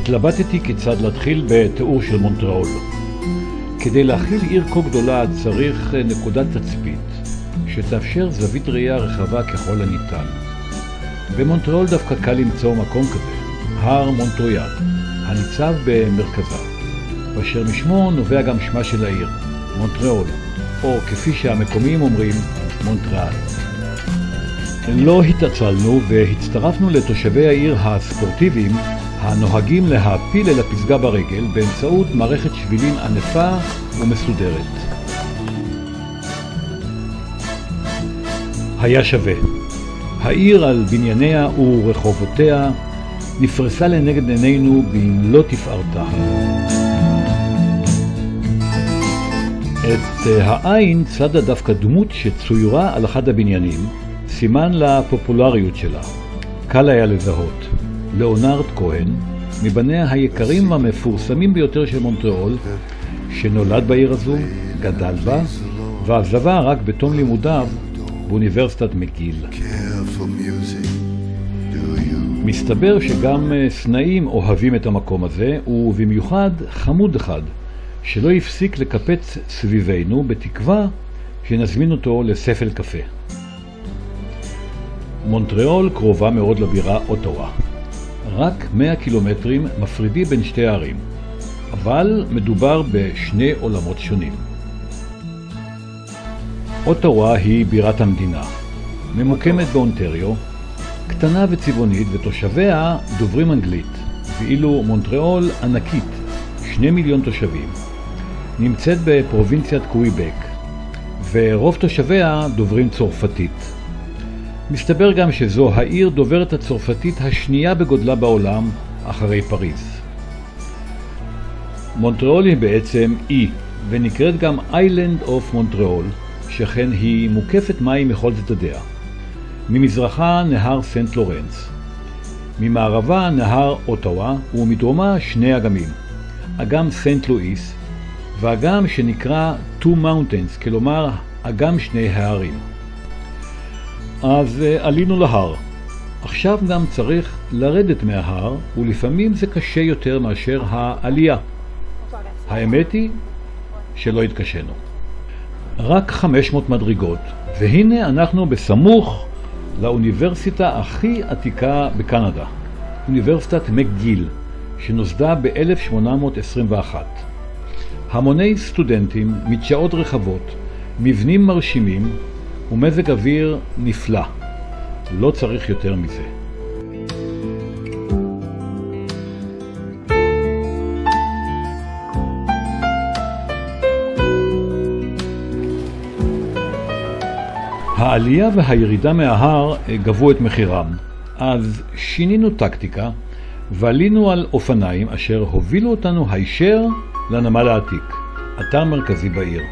התלבטתי כיצד להתחיל בתיאור של מונטריאול. כדי להכיל עיר כה גדולה צריך נקודת תצפית שתאפשר זווית ראייה רחבה ככל הניתן. במונטריאול דווקא קל למצוא מקום כזה, הר מונטרויאל, הניצב במרכזה, ואשר משמו נובע גם שמה של העיר, מונטריאול, או כפי שהמקומיים אומרים, מונטריאל. לא התעצלנו והצטרפנו לתושבי העיר הספורטיביים הנוהגים להעפיל אל הפסגה ברגל באמצעות מערכת שבילים ענפה ומסודרת. היה שווה. העיר על בנייניה ורחובותיה נפרסה לנגד עינינו במלוא תפארתה. את העין צדה דווקא דמות שצוירה על אחד הבניינים, סימן לפופולריות שלה. קל היה לזהות. ליאונרד כהן, מבניה היקרים והמפורסמים ביותר של מונטריאול, שנולד בעיר הזו, גדל בה, ועזבה רק בתום לימודיו באוניברסיטת מגיל. מסתבר שגם סנאים אוהבים את המקום הזה, ובמיוחד חמוד אחד, שלא הפסיק לקפץ סביבנו בתקווה שנזמין אותו לספל קפה. מונטריאול קרובה מאוד לבירה אוטווה. רק 100 קילומטרים מפרידים בין שתי הערים, אבל מדובר בשני עולמות שונים. אוטווה היא בירת המדינה, ממוקמת באונטריו, קטנה וצבעונית ותושביה דוברים אנגלית, ואילו מונטריאול ענקית, 2 מיליון תושבים, נמצאת בפרובינציית קוויבק, ורוב תושביה דוברים צרפתית. מסתבר גם שזו העיר דוברת הצרפתית השנייה בגודלה בעולם אחרי פריז. מונטריאול היא בעצם אי, ונקראת גם Island of Montreal, שכן היא מוקפת מים מכל צדדיה. ממזרחה נהר סנט לורנס, ממערבה נהר אוטווה, ומדרומה שני אגמים, אגם סנט לואיס, ואגם שנקרא Two Mountains, כלומר אגם שני הערים. אז עלינו להר. עכשיו גם צריך לרדת מההר, ולפעמים זה קשה יותר מאשר העלייה. האמת היא שלא התקשנו. רק 500 מדרגות, והנה אנחנו בסמוך לאוניברסיטה הכי עתיקה בקנדה, אוניברסיטת מקגיל, שנוסדה ב-1821. המוני סטודנטים, מדשאות רחבות, מבנים מרשימים ומזג אוויר נפלא. לא צריך יותר מזה. העלייה והירידה מההר גבו את מחירם, אז שינינו טקטיקה ועלינו על אופניים אשר הובילו אותנו הישר לנמל העתיק, אתר מרכזי בעיר.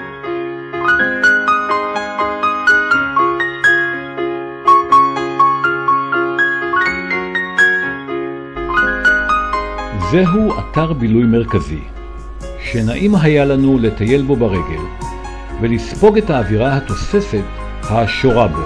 זהו אתר בילוי מרכזי, שנעים היה לנו לטייל בו ברגל ולספוג את האווירה התוססת השורה בו.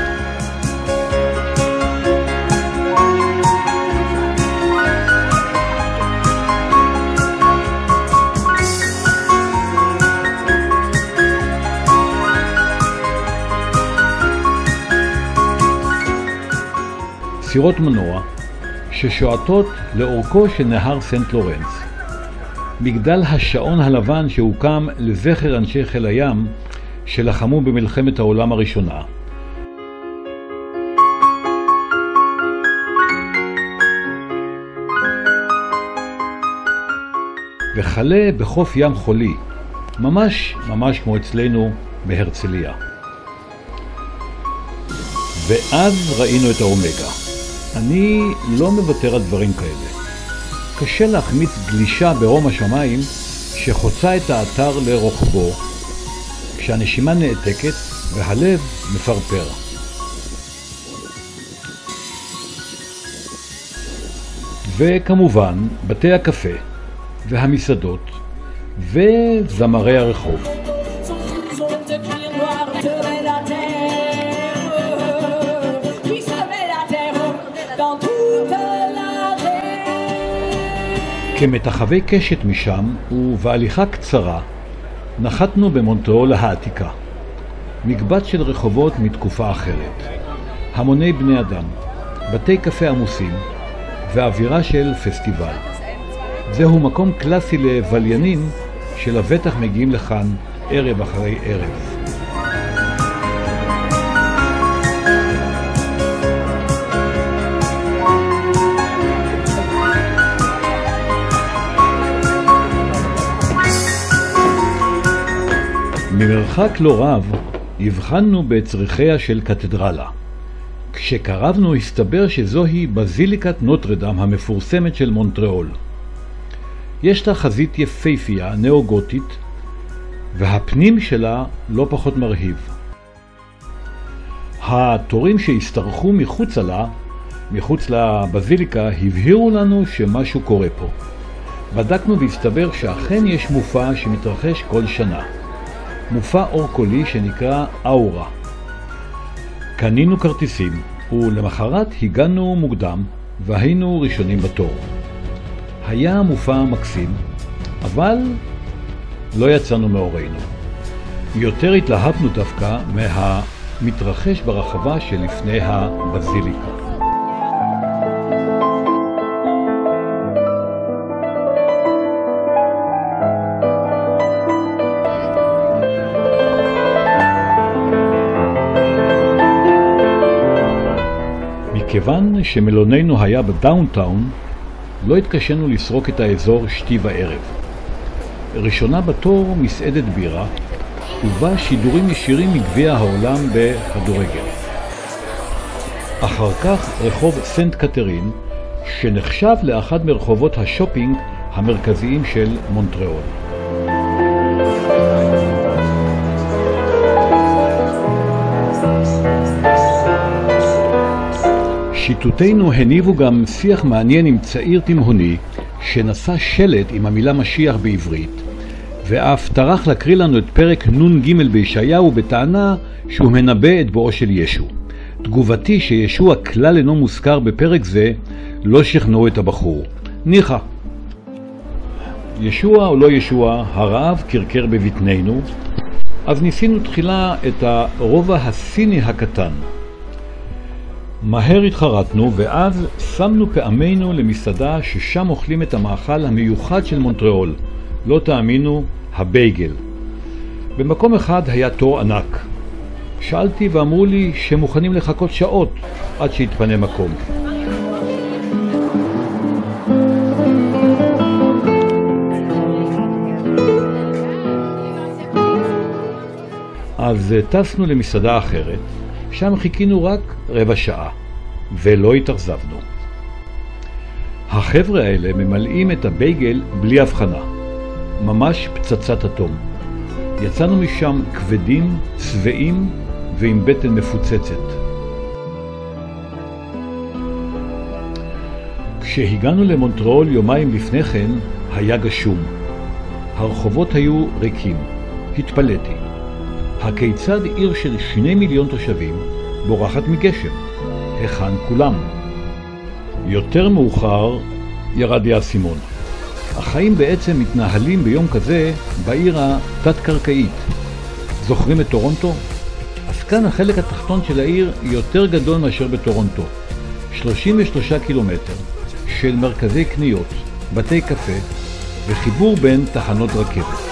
סירות מנוע ששועטות לאורכו של נהר סנט לורנס. מגדל השעון הלבן שהוקם לזכר אנשי חיל הים שלחמו במלחמת העולם הראשונה. וחלה בחוף ים חולי, ממש כמו אצלנו בהרצליה. ואז ראינו את האומגה. אני לא מוותר על דברים כאלה. קשה להחמיץ גלישה ברום השמיים שחוצה את האתר לרוחבו, כשהנשימה נעתקת והלב מפרפר. וכמובן בתי הקפה והמסעדות וזמרי הרחוב. כמתחווי קשת משם ובהליכה קצרה נחתנו במונטריאול העתיקה, מקבץ של רחובות מתקופה אחרת, המוני בני אדם, בתי קפה עמוסים ואווירה של פסטיבל. זהו מקום קלאסי לבליינים שלבטח מגיעים לכאן ערב אחרי ערב. ממרחק לא רב הבחנו בצריחיה של קתדרלה. כשקרבנו הסתבר שזוהי בזיליקת נוטרדם המפורסמת של מונטריאול. יש לה חזית יפהפייה, נאו-גותית, והפנים שלה לא פחות מרהיב. התורים שהסתרחו מחוץ לבזיליקה, הבהירו לנו שמשהו קורה פה. בדקנו והסתבר שאכן יש מופע שמתרחש כל שנה. מופע אור קולי שנקרא אורה. קנינו כרטיסים, ולמחרת הגענו מוקדם והיינו ראשונים בתור. היה מופע מקסים, אבל לא יצאנו מאורנו. יותר התלהבנו דווקא מהמתרחש ברחבה שלפני הבזיליקה. כיוון שמלוננו היה בדאונטאון, לא התקשינו לסרוק את האזור שתי וערב. ראשונה בתור מסעדת בירה, ובה שידורים ישירים מגביע העולם בכדורגל. אחר כך רחוב סנט קטרין, שנחשב לאחד מרחובות השופינג המרכזיים של מונטריאול. שיטותינו הניבו גם שיח מעניין עם צעיר תימהוני שנשא שלט עם המילה משיח בעברית, ואף טרח להקריא לנו את פרק נ"ג בישעיהו בטענה שהוא מנבא את בואו של ישו. תגובתי שישוע כלל אינו מוזכר בפרק זה לא שכנעו את הבחור. ניחא. ישוע או לא ישוע, הרעב קרקר בבטננו, אז ניסינו תחילה את הרובע הסיני הקטן. מהר התחרטנו ואז שמנו פעמינו למסעדה ששם אוכלים את המאכל המיוחד של מונטריאול, לא תאמינו, הבייגל. במקום אחד היה תור ענק. שאלתי ואמרו לי שמוכנים לחכות שעות עד שיתפנה מקום. אז טסנו למסעדה אחרת, שם חיכינו רק רבע שעה, ולא התאכזבנו. החבר'ה האלה ממלאים את הבייגל בלי הבחנה, ממש פצצת אטום. יצאנו משם כבדים, צבעים ועם בטן מפוצצת. כשהגענו למונטריאול יומיים לפני כן, היה גשום. הרחובות היו ריקים. התפלאתי. הכיצד עיר של 2 מיליון תושבים בורחת מגשם? היכן כולם? יותר מאוחר ירד לי האסימון. החיים בעצם מתנהלים ביום כזה בעיר התת-קרקעית. זוכרים את טורונטו? אז כאן החלק התחתון של העיר יותר גדול מאשר בטורונטו. 33 קילומטר של מרכזי קניות, בתי קפה וחיבור בין תחנות רכבת.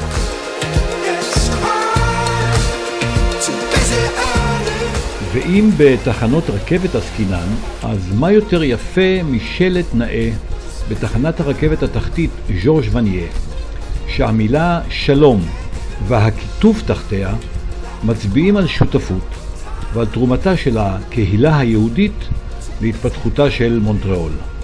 ואם בתחנות רכבת עסקינן, אז מה יותר יפה משלט נאה בתחנת הרכבת התחתית ז'ורג' ונייה, שהמילה שלום והכיתוב תחתיה מצביעים על שותפות ועל תרומתה של הקהילה היהודית להתפתחותה של מונטריאול.